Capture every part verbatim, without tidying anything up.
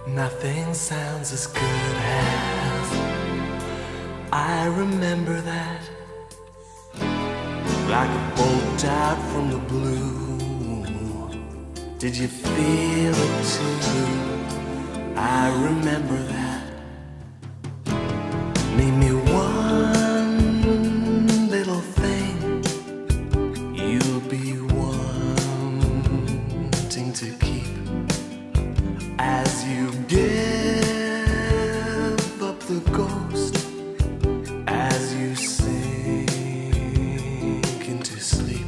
Nothing sounds as good as I remember that. Like a bolt out from the blue. Did you feel it too? I remember that. Name me one little thing you'll be wanting to keep as you give up the ghost, as you sink into sleep.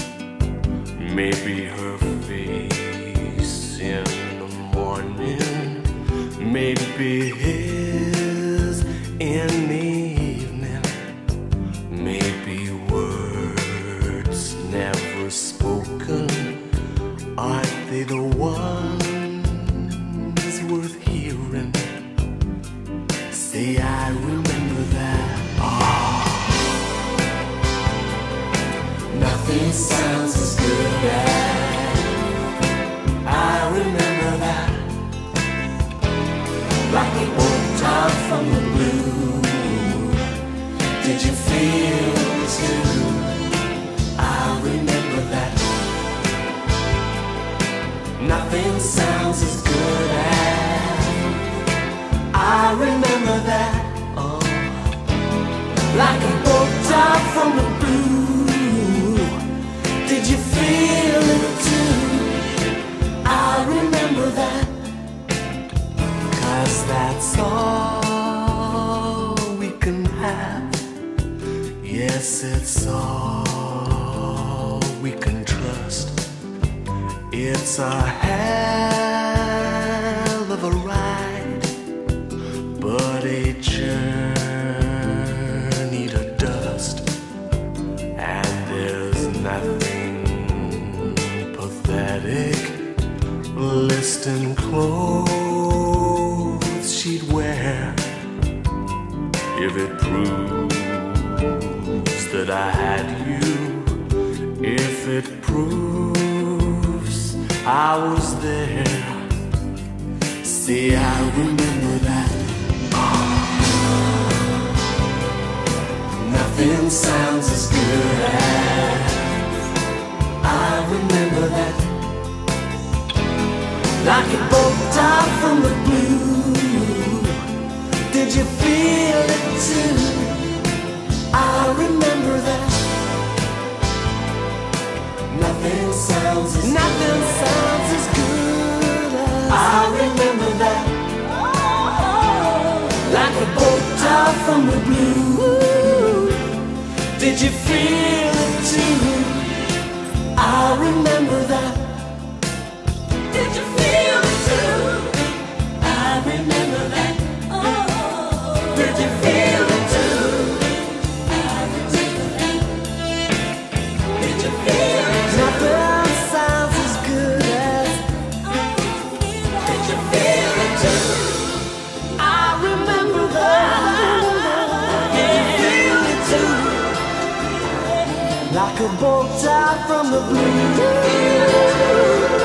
Maybe her face in the morning, maybe his in the evening, maybe words never spoken. Aren't they the ones worth hearing? Say I remember that. Oh. Nothing sounds as good as I remember that. Like a bolt out from the blue. Did you feel it too? I remember that. Nothing sounds as good as I remember that. Oh. Like a bolt out from the blue. Did you feel it too? I remember that. 'Cause that's all we can have. Yes, it's all we can trust. It's a hell of a ride, but a journey to dust. And there's nothing pathetic listing clothes she'd wear if it proves that I had you, if it proves I was there. See, I remember that. Oh. Nothing sounds as good as I remember that. Like a bolt out from the blue. Did you feel it too? I remember that. Nothing sounds as Nothing good sounds as good as I remember that. Like a bolt out from the blue. Did you feel it too? I remember that. Did you feel it too? I remember that. Oh, did you feel it too? I remember that. Did you feel it too? Nothing sounds as good as did you feel it too? I remember that. Did you feel it too? Like a bolt out from the blue.